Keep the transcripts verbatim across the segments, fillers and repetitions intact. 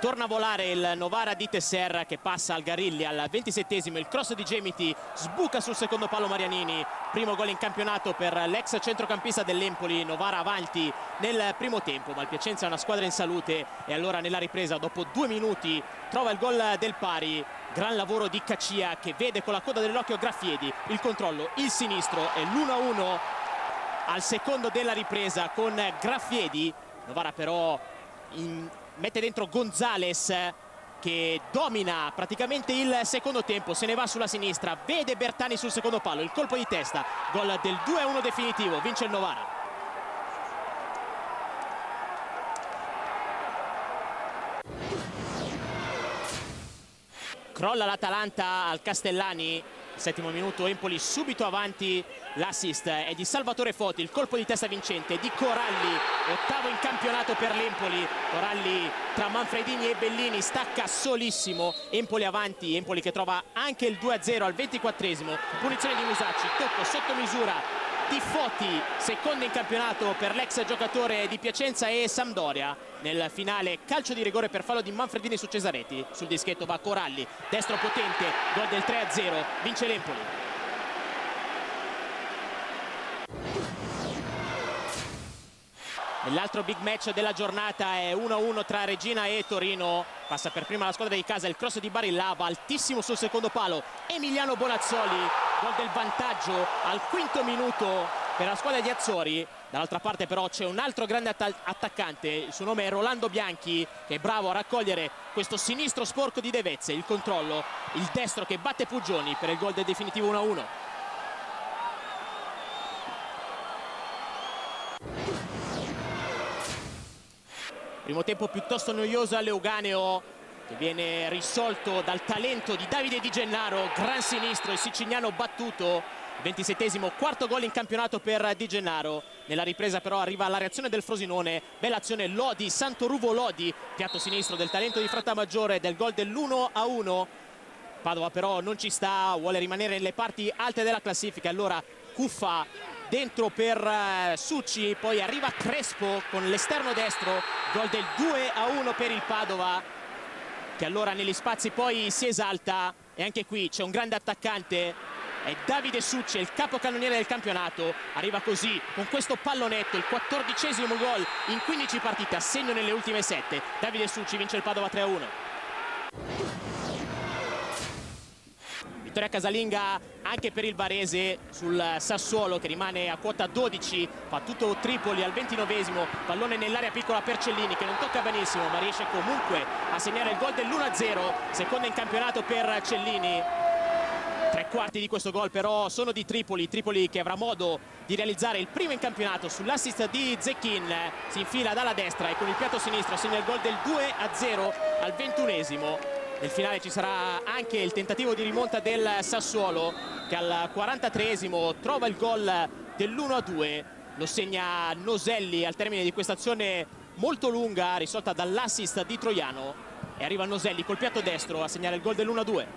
Torna a volare il Novara di Tesser che passa al Garilli al ventisettesimo, il cross di Gemiti, sbuca sul secondo palo Marianini, primo gol in campionato per l'ex centrocampista dell'Empoli. Novara avanti nel primo tempo, ma il Piacenza è una squadra in salute e allora nella ripresa dopo due minuti trova il gol del pari. Gran lavoro di Caccia che vede con la coda dell'occhio Graffiedi, il controllo, il sinistro e l'uno a uno al secondo della ripresa con Graffiedi. Novara però in mette dentro Gonzales che domina praticamente il secondo tempo, se ne va sulla sinistra, vede Bertani sul secondo palo, il colpo di testa, gol del due a uno definitivo, vince il Novara. Crolla l'Atalanta al Castellani, settimo minuto, Empoli subito avanti, l'assist è di Salvatore Foti, il colpo di testa vincente di Coralli, ottavo in campionato per l'Empoli. Coralli tra Manfredini e Bellini stacca solissimo, Empoli avanti, Empoli che trova anche il due a zero al ventiquattresimo, punizione di Musacci, tocco sotto misura di Foti, secondo in campionato per l'ex giocatore di Piacenza e Sampdoria. Nel finale calcio di rigore per fallo di Manfredini su Cesaretti, sul dischetto va Coralli, destro potente, gol del tre a zero, vince l'Empoli. Nell'altro big match della giornata è uno a uno tra Regina e Torino, passa per prima la squadra di casa, il cross di Barilla, va altissimo sul secondo palo Emiliano Bonazzoli, gol del vantaggio al quinto minuto per la squadra di Azzori. Dall'altra parte però c'è un altro grande att attaccante, il suo nome è Rolando Bianchi, che è bravo a raccogliere questo sinistro sporco di Devezze, il controllo, il destro che batte Puggioni per il gol del definitivo uno a uno. Primo tempo piuttosto noioso all'Euganeo, che viene risolto dal talento di Davide Di Gennaro, gran sinistro, il siciliano battuto, ventisettesimo, quarto gol in campionato per Di Gennaro. Nella ripresa però arriva la reazione del Frosinone, bella azione Lodi, Santoruvo Lodi, piatto sinistro del talento di Frattamaggiore, del gol dell'uno a uno. Padova però non ci sta, vuole rimanere nelle parti alte della classifica, allora Cuffa dentro per uh, Succi, poi arriva Crespo con l'esterno destro, gol del due a uno per il Padova, che allora negli spazi poi si esalta. E anche qui c'è un grande attaccante, è Davide Succi, il capocannoniere del campionato, arriva così con questo pallonetto, il quattordicesimo gol in quindici partite, a segno nelle ultime sette. Davide Succi vince il Padova tre a uno. Vittoria casalinga anche per il Varese sul Sassuolo, che rimane a quota dodici, fa tutto Tripoli al ventinovesimo, pallone nell'area piccola per Cellini che non tocca benissimo ma riesce comunque a segnare il gol dell'uno a zero, seconda in campionato per Cellini. Tre quarti di questo gol però sono di Tripoli, Tripoli che avrà modo di realizzare il primo in campionato sull'assist di Zecchin, si infila dalla destra e con il piatto sinistro segna il gol del due a zero al ventunesimo. Nel finale ci sarà anche il tentativo di rimonta del Sassuolo, che al quarantatreesimo trova il gol dell'uno a due, lo segna Noselli al termine di questa azione molto lunga risolta dall'assist di Troiano, e arriva Noselli col piatto destro a segnare il gol dell'uno a due.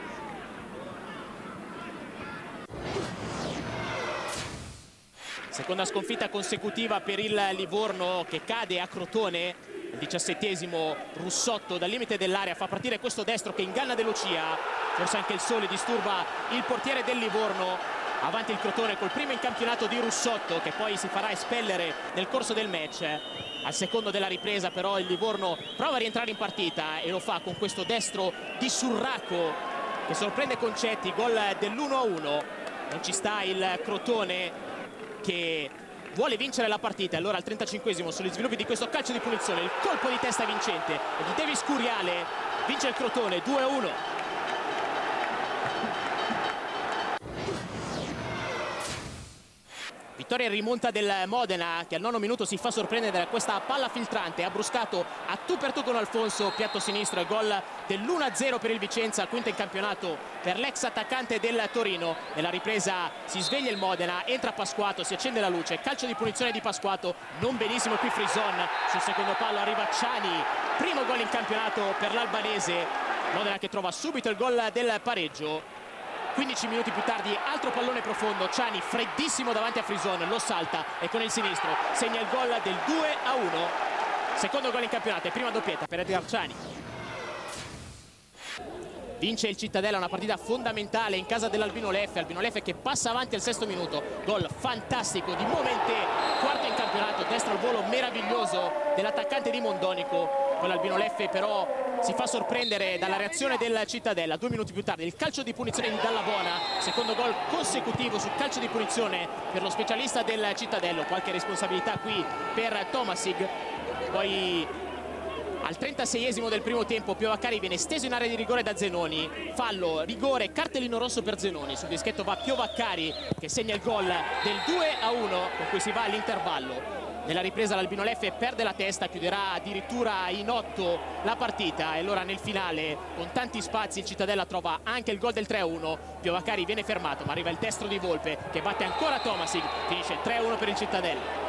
Seconda sconfitta consecutiva per il Livorno, che cade a Crotone. Il diciassettesimo Russotto dal limite dell'area fa partire questo destro che inganna De Lucia, forse anche il sole disturba il portiere del Livorno. Avanti il Crotone col primo in campionato di Russotto, che poi si farà espellere nel corso del match. Al secondo della ripresa però il Livorno prova a rientrare in partita e lo fa con questo destro di Surraco che sorprende Concetti, gol dell'uno a uno. Non ci sta il Crotone che vuole vincere la partita, allora al trentacinquesimo sugli sviluppi di questo calcio di punizione il colpo di testa vincente e di Davis Curiale, vince il Crotone due a uno. Vittoria in rimonta del Modena, che al nono minuto si fa sorprendere da questa palla filtrante, ha bruscato a tu per tu con Alfonso, piatto sinistro e gol dell'uno a zero per il Vicenza, quinta in campionato per l'ex attaccante del Torino. Nella ripresa si sveglia il Modena, entra Pasquato, si accende la luce, calcio di punizione di Pasquato, non benissimo qui Frison, sul secondo palo arriva Ciani, primo gol in campionato per l'albanese. Modena che trova subito il gol del pareggio. quindici minuti più tardi altro pallone profondo, Ciani freddissimo davanti a Frison, lo salta e con il sinistro segna il gol del due a uno. secondo gol in campionato e prima doppietta per Edgar Ciani. Vince il Cittadella, una partita fondamentale in casa dell'Albino Leffe. Albino Leffe che passa avanti al sesto minuto, gol fantastico di Momente, quarto in campionato, destro al volo meraviglioso dell'attaccante di Mondonico. Con l'Albino Leffe però si fa sorprendere dalla reazione del Cittadella. Due minuti più tardi il calcio di punizione di Dallabona, secondo gol consecutivo sul calcio di punizione per lo specialista del Cittadello. Qualche responsabilità qui per Tomasig. Poi al trentaseiesimo del primo tempo Piovaccari viene steso in area di rigore da Zenoni, fallo, rigore, cartellino rosso per Zenoni. Sul dischetto va Piovaccari che segna il gol del due a uno con cui si va all'intervallo. Nella ripresa l'Albino Leffe perde la testa, chiuderà addirittura in otto la partita e allora nel finale con tanti spazi il Cittadella trova anche il gol del tre a uno. Piovaccari viene fermato ma arriva il destro di Volpe che batte ancora Tomasig, finisce tre a uno per il Cittadella.